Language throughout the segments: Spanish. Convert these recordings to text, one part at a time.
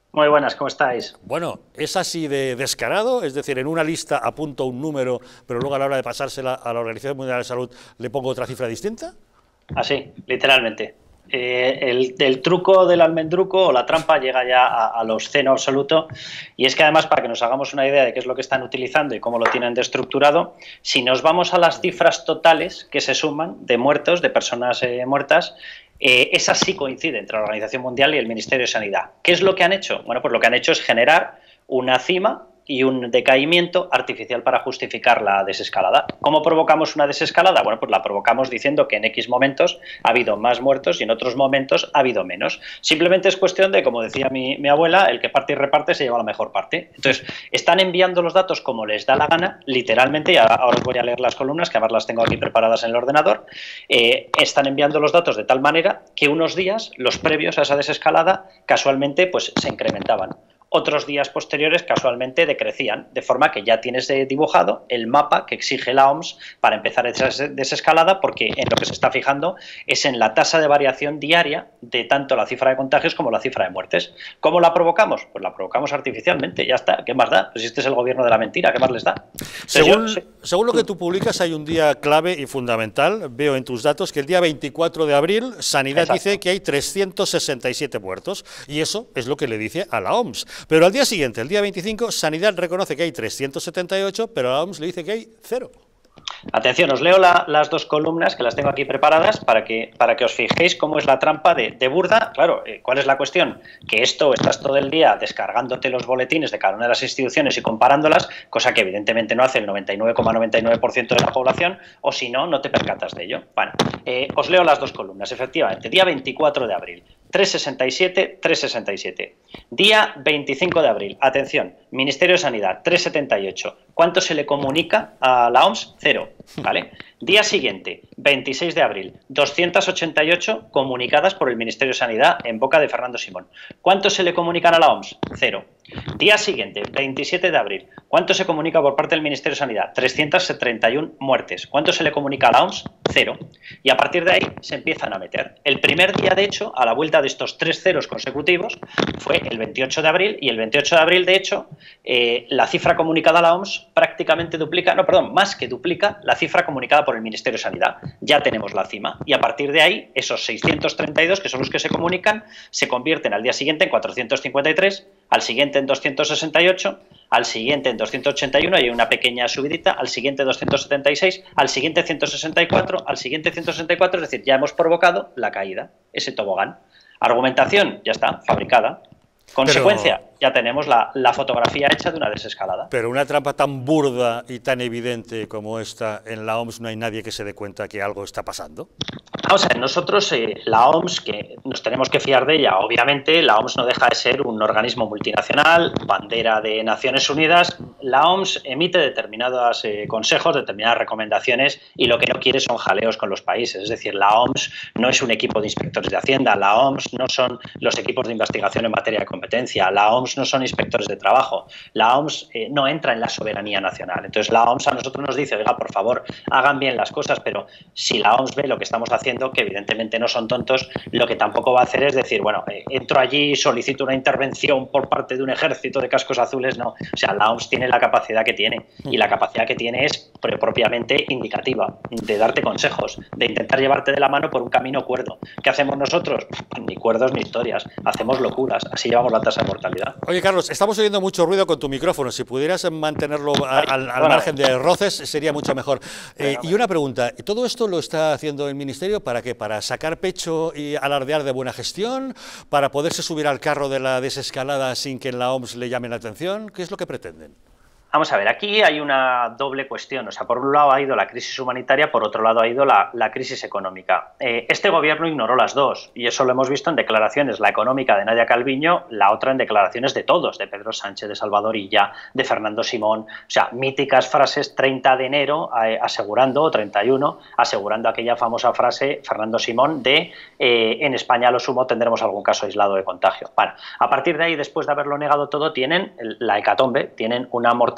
Muy buenas, ¿cómo estáis? Bueno, ¿es así de descarado? Es decir, en una lista apunto un número, pero luego a la hora de pasársela a la Organización Mundial de la Salud le pongo otra cifra distinta. Así, literalmente. El truco del almendruco o la trampa llega ya a lo obsceno absoluto, y es que además, para que nos hagamos una idea de qué es lo que están utilizando y cómo lo tienen de estructurado, si nos vamos a las cifras totales que se suman de muertos, de personas muertas, esas sí coinciden entre la Organización Mundial y el Ministerio de Sanidad. ¿Qué es lo que han hecho? Bueno, pues lo que han hecho es generar una cima y un decaimiento artificial para justificar la desescalada. ¿Cómo provocamos una desescalada? Bueno, pues la provocamos diciendo que en X momentos ha habido más muertos y en otros momentos ha habido menos. Simplemente es cuestión de, como decía mi abuela, el que parte y reparte se lleva la mejor parte. Entonces, están enviando los datos como les da la gana, literalmente, y ahora os voy a leer las columnas, que además las tengo aquí preparadas en el ordenador. Están enviando los datos de tal manera que unos días, los previos a esa desescalada, casualmente pues se incrementaban. Otros días posteriores casualmente decrecían, de forma que ya tienes dibujado el mapa que exige la OMS para empezar esa desescalada, porque en lo que se está fijando es en la tasa de variación diaria de tanto la cifra de contagios como la cifra de muertes. ¿Cómo la provocamos? Pues la provocamos artificialmente, ya está. ¿Qué más da? Pues este es el gobierno de la mentira, ¿qué más les da? Entonces yo, Según, sí. según lo que tú publicas, hay un día clave y fundamental. Veo en tus datos que el día 24 de abril Sanidad dice Exacto. que hay 367 muertos, y eso es lo que le dice a la OMS. Pero al día siguiente, el día 25, Sanidad reconoce que hay 378, pero la OMS le dice que hay cero. Atención, os leo las dos columnas que las tengo aquí preparadas para que os fijéis cómo es la trampa de burda. Claro, ¿cuál es la cuestión? Que esto estás todo el día descargándote los boletines de cada una de las instituciones y comparándolas, cosa que evidentemente no hace el 99,99% de la población, o si no, no te percatas de ello. Bueno, os leo las dos columnas, efectivamente. Día 24 de abril, 367, 367. Día 25 de abril, atención, Ministerio de Sanidad, 378. ¿Cuánto se le comunica a la OMS? Cero. ¿Vale? Día siguiente, 26 de abril, 288 comunicadas por el Ministerio de Sanidad en boca de Fernando Simón. ¿Cuánto se le comunican a la OMS? Cero. Día siguiente, 27 de abril, ¿cuánto se comunica por parte del Ministerio de Sanidad? 331 muertes. ¿Cuánto se le comunica a la OMS? Cero. Y a partir de ahí se empiezan a meter. El primer día, de hecho, a la vuelta de estos tres ceros consecutivos, fue el 28 de abril, y el 28 de abril, de hecho, la cifra comunicada a la OMS prácticamente duplica, no, perdón, más que duplica la cifra comunicada por el Ministerio de Sanidad. Ya tenemos la cima, y a partir de ahí, esos 632, que son los que se comunican, se convierten al día siguiente en 453, al siguiente en 268, al siguiente en 281, hay una pequeña subidita, al siguiente 276, al siguiente 164, al siguiente 164, es decir, ya hemos provocado la caída, ese tobogán. Argumentación, ya está, fabricada. Consecuencia, Pero ya tenemos la fotografía hecha de una desescalada. Pero una trampa tan burda y tan evidente como esta, en la OMS no hay nadie que se dé cuenta que algo está pasando. Vamos a ver, nosotros, la OMS, que nos tenemos que fiar de ella, obviamente, la OMS no deja de ser un organismo multinacional, bandera de Naciones Unidas. La OMS emite determinados consejos, determinadas recomendaciones, y lo que no quiere son jaleos con los países. Es decir, la OMS no es un equipo de inspectores de Hacienda, la OMS no son los equipos de investigación en materia de competencia, la OMS no son inspectores de trabajo, la OMS no entra en la soberanía nacional. Entonces la OMS a nosotros nos dice, oiga, por favor, hagan bien las cosas, pero si la OMS ve lo que estamos haciendo, que evidentemente no son tontos, lo que tampoco va a hacer es decir, bueno, entro allí, solicito una intervención por parte de un ejército de cascos azules. No, o sea, la OMS tiene la capacidad que tiene, y la capacidad que tiene es propiamente indicativa, de darte consejos, de intentar llevarte de la mano por un camino cuerdo. ¿Qué hacemos nosotros? Ni cuerdos ni historias, hacemos locuras, así llevamos la tasa de mortalidad. Oye, Carlos, estamos oyendo mucho ruido con tu micrófono. Si pudieras mantenerlo Ay, al bueno, margen de roces, sería mucho mejor. venga, Y una pregunta, ¿todo esto lo está haciendo el Ministerio para qué? ¿Para sacar pecho y alardear de buena gestión? ¿Para poderse subir al carro de la desescalada sin que en la OMS le llamen la atención? ¿Qué es lo que pretenden? vamos a ver, aquí hay una doble cuestión. O sea, por un lado ha ido la crisis humanitaria, por otro lado ha ido la crisis económica. Este gobierno ignoró las dos, y eso lo hemos visto en declaraciones, la económica de Nadia Calviño, la otra en declaraciones de todos, de Pedro Sánchez, de Salvador Illa, de Fernando Simón. O sea, míticas frases, 30 de enero asegurando, o 31, asegurando aquella famosa frase, Fernando Simón, de en España a lo sumo tendremos algún caso aislado de contagio. Bueno, a partir de ahí, después de haberlo negado todo, tienen la hecatombe, tienen una mortalidad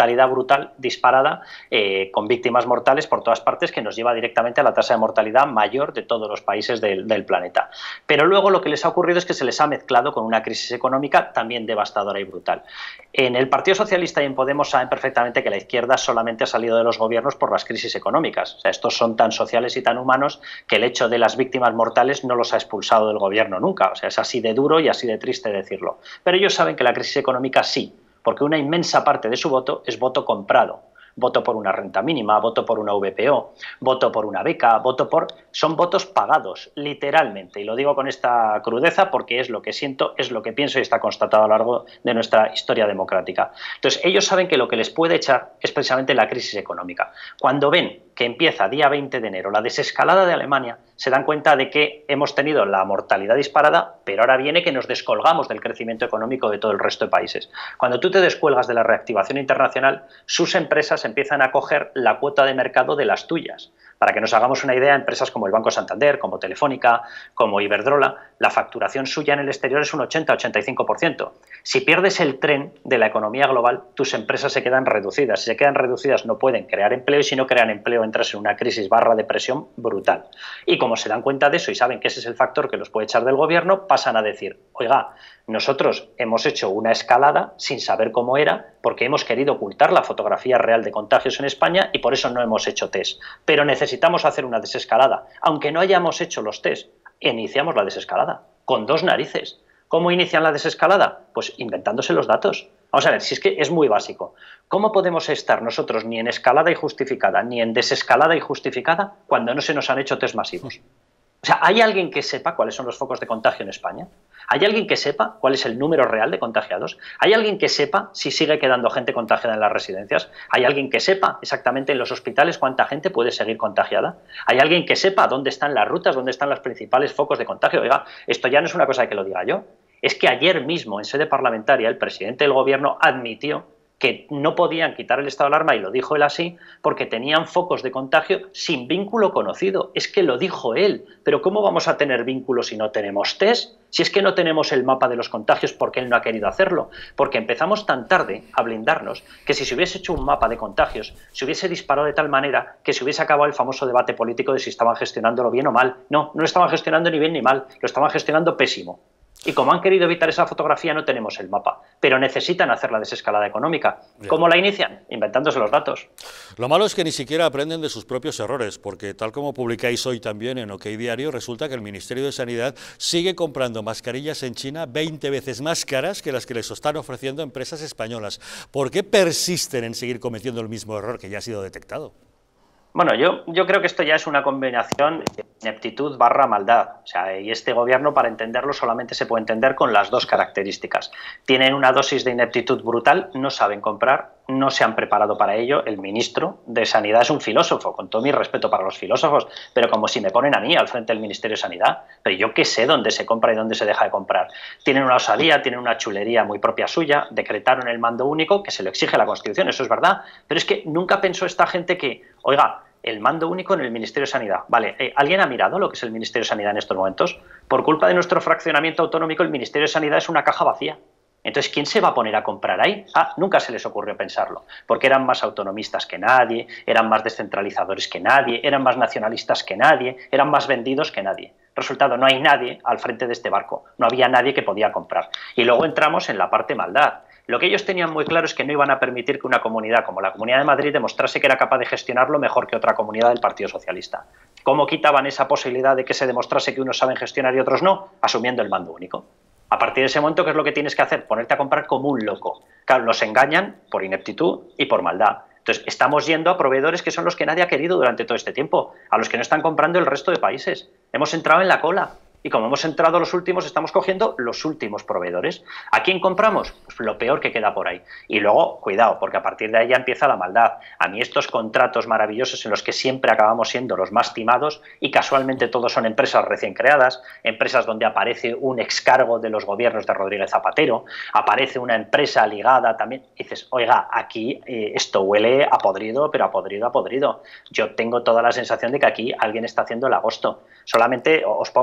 mortalidad brutal, disparada, con víctimas mortales por todas partes, que nos lleva directamente a la tasa de mortalidad mayor de todos los países del planeta. Pero luego lo que les ha ocurrido es que se les ha mezclado con una crisis económica también devastadora y brutal. En el Partido Socialista y en Podemos saben perfectamente que la izquierda solamente ha salido de los gobiernos por las crisis económicas. O sea, estos son tan sociales y tan humanos que el hecho de las víctimas mortales no los ha expulsado del gobierno nunca. O sea, es así de duro y así de triste decirlo. Pero ellos saben que la crisis económica sí, porque una inmensa parte de su voto es voto comprado. Voto por una renta mínima, voto por una VPO, voto por una beca, son votos pagados, literalmente. Y lo digo con esta crudeza porque es lo que siento, es lo que pienso y está constatado a lo largo de nuestra historia democrática. Entonces, ellos saben que lo que les puede echar es precisamente la crisis económica. Cuando ven que empieza día 20 de enero la desescalada de Alemania, se dan cuenta de que hemos tenido la mortalidad disparada, pero ahora viene que nos descolgamos del crecimiento económico de todo el resto de países. Cuando tú te descuelgas de la reactivación internacional, sus empresas empiezan a coger la cuota de mercado de las tuyas. Para que nos hagamos una idea, empresas como el Banco Santander, como Telefónica, como Iberdrola, la facturación suya en el exterior es un 80-85%. Si pierdes el tren de la economía global, tus empresas se quedan reducidas. Si se quedan reducidas no pueden crear empleo y si no crean empleo entras en una crisis / depresión brutal. Y como se dan cuenta de eso y saben que ese es el factor que los puede echar del gobierno, pasan a decir, oiga, nosotros hemos hecho una escalada sin saber cómo era porque hemos querido ocultar la fotografía real de contagios en España y por eso no hemos hecho test. Pero necesitamos hacer una desescalada. Aunque no hayamos hecho los test, iniciamos la desescalada, con 2 narices. ¿Cómo inician la desescalada? Pues inventándose los datos. Vamos a ver, si es que es muy básico. ¿Cómo podemos estar nosotros ni en escalada y justificada, ni en desescalada y justificada cuando no se nos han hecho test masivos? O sea, ¿hay alguien que sepa cuáles son los focos de contagio en España? ¿Hay alguien que sepa cuál es el número real de contagiados? ¿Hay alguien que sepa si sigue quedando gente contagiada en las residencias? ¿Hay alguien que sepa exactamente en los hospitales cuánta gente puede seguir contagiada? ¿Hay alguien que sepa dónde están las rutas, dónde están los principales focos de contagio? Oiga, esto ya no es una cosa que lo diga yo. Es que ayer mismo, en sede parlamentaria, el presidente del gobierno admitió que no podían quitar el estado de alarma, y lo dijo él así, porque tenían focos de contagio sin vínculo conocido. Es que lo dijo él. Pero ¿cómo vamos a tener vínculos si no tenemos test? Si es que no tenemos el mapa de los contagios porque él no ha querido hacerlo. Porque empezamos tan tarde a blindarnos que si se hubiese hecho un mapa de contagios, se hubiese disparado de tal manera que se hubiese acabado el famoso debate político de si estaban gestionándolo bien o mal. No, no lo estaban gestionando ni bien ni mal, lo estaban gestionando pésimo. Y como han querido evitar esa fotografía, no tenemos el mapa. Pero necesitan hacer la desescalada económica. Bien. ¿Cómo la inician? Inventándose los datos. Lo malo es que ni siquiera aprenden de sus propios errores, porque tal como publicáis hoy también en OK Diario, resulta que el Ministerio de Sanidad sigue comprando mascarillas en China 20 veces más caras que las que les están ofreciendo empresas españolas. ¿Por qué persisten en seguir cometiendo el mismo error que ya ha sido detectado? Bueno, yo creo que esto ya es una combinación de ineptitud / maldad. O sea, y este gobierno, para entenderlo, solamente se puede entender con las 2 características. Tienen una dosis de ineptitud brutal, no saben comprar, no se han preparado para ello. El ministro de Sanidad es un filósofo, con todo mi respeto para los filósofos, pero como si me ponen a mí al frente del Ministerio de Sanidad. Pero yo qué sé dónde se compra y dónde se deja de comprar. Tienen una osadía, tienen una chulería muy propia suya, decretaron el mando único, que se lo exige la Constitución, eso es verdad, pero es que nunca pensó esta gente que, oiga, el mando único en el Ministerio de Sanidad. Vale, ¿alguien ha mirado lo que es el Ministerio de Sanidad en estos momentos? Por culpa de nuestro fraccionamiento autonómico, el Ministerio de Sanidad es una caja vacía. Entonces, ¿quién se va a poner a comprar ahí? Nunca se les ocurrió pensarlo, porque eran más autonomistas que nadie, eran más descentralizadores que nadie, eran más nacionalistas que nadie, eran más vendidos que nadie. Resultado, no hay nadie al frente de este barco, no había nadie que podía comprar. Y luego entramos en la parte maldad. Lo que ellos tenían muy claro es que no iban a permitir que una comunidad como la Comunidad de Madrid demostrase que era capaz de gestionarlo mejor que otra comunidad del Partido Socialista. ¿Cómo quitaban esa posibilidad de que se demostrase que unos saben gestionar y otros no? Asumiendo el mando único. A partir de ese momento, ¿qué es lo que tienes que hacer? Ponerte a comprar como un loco. Claro, los engañan por ineptitud y por maldad. Entonces, estamos yendo a proveedores que son los que nadie ha querido durante todo este tiempo, a los que no están comprando el resto de países. Hemos entrado en la cola. Y como hemos entrado los últimos, estamos cogiendo los últimos proveedores. ¿A quién compramos? Pues lo peor que queda por ahí. Y luego, cuidado, porque a partir de ahí ya empieza la maldad. A mí estos contratos maravillosos en los que siempre acabamos siendo los más timados, y casualmente todos son empresas recién creadas, empresas donde aparece un excargo de los gobiernos de Rodríguez Zapatero, aparece una empresa ligada también. Y dices, oiga, aquí esto huele a podrido, pero a podrido, a podrido. Yo tengo toda la sensación de que aquí alguien está haciendo el agosto. Solamente os pongo un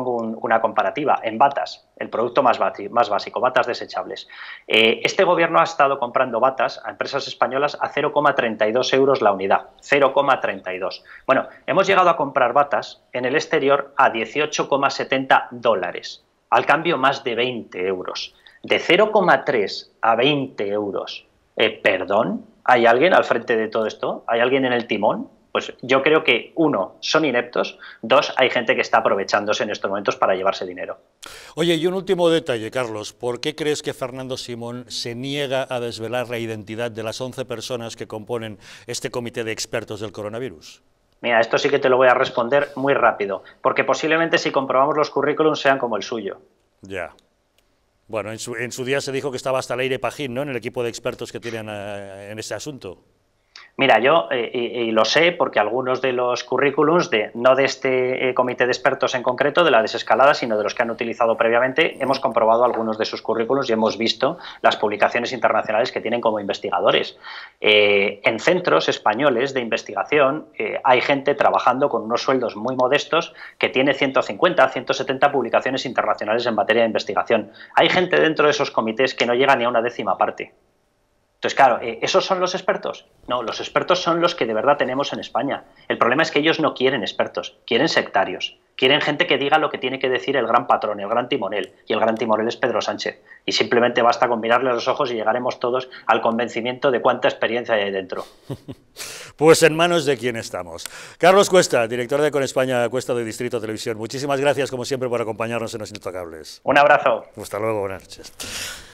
una comparativa en batas, el producto más básico, batas desechables. Este gobierno ha estado comprando batas a empresas españolas a 0,32 euros la unidad, 0,32. Bueno, hemos llegado a comprar batas en el exterior a 18,70 dólares, al cambio más de 20 euros. De 0,3 a 20 euros. ¿Perdón? ¿Hay alguien al frente de todo esto? ¿Hay alguien en el timón? Pues yo creo que, uno, son ineptos, dos, hay gente que está aprovechándose en estos momentos para llevarse dinero. Oye, y un último detalle, Carlos, ¿por qué crees que Fernando Simón se niega a desvelar la identidad de las 11 personas que componen este comité de expertos del coronavirus? Mira, esto sí que te lo voy a responder muy rápido, porque posiblemente si comprobamos los currículums sean como el suyo. Ya. Bueno, en su día se dijo que estaba hasta Leire Pajín, ¿no?, en el equipo de expertos que tienen en este asunto. Mira, yo, y lo sé porque algunos de los currículums, no de este comité de expertos en concreto, de la desescalada, sino de los que han utilizado previamente, hemos comprobado algunos de sus currículums y hemos visto las publicaciones internacionales que tienen como investigadores. En centros españoles de investigación hay gente trabajando con unos sueldos muy modestos que tiene 150, 170 publicaciones internacionales en materia de investigación. Hay gente dentro de esos comités que no llega ni a una décima parte. Entonces, claro, ¿esos son los expertos? No, los expertos son los que de verdad tenemos en España. El problema es que ellos no quieren expertos, quieren sectarios, quieren gente que diga lo que tiene que decir el gran patrón, el gran timonel, y el gran timonel es Pedro Sánchez. Y simplemente basta con mirarle a los ojos y llegaremos todos al convencimiento de cuánta experiencia hay dentro. Pues en manos de quién estamos. Carlos Cuesta, director de Con España Cuesta de Distrito Televisión. Muchísimas gracias, como siempre, por acompañarnos en Los Intocables. Un abrazo. Hasta luego, buenas noches.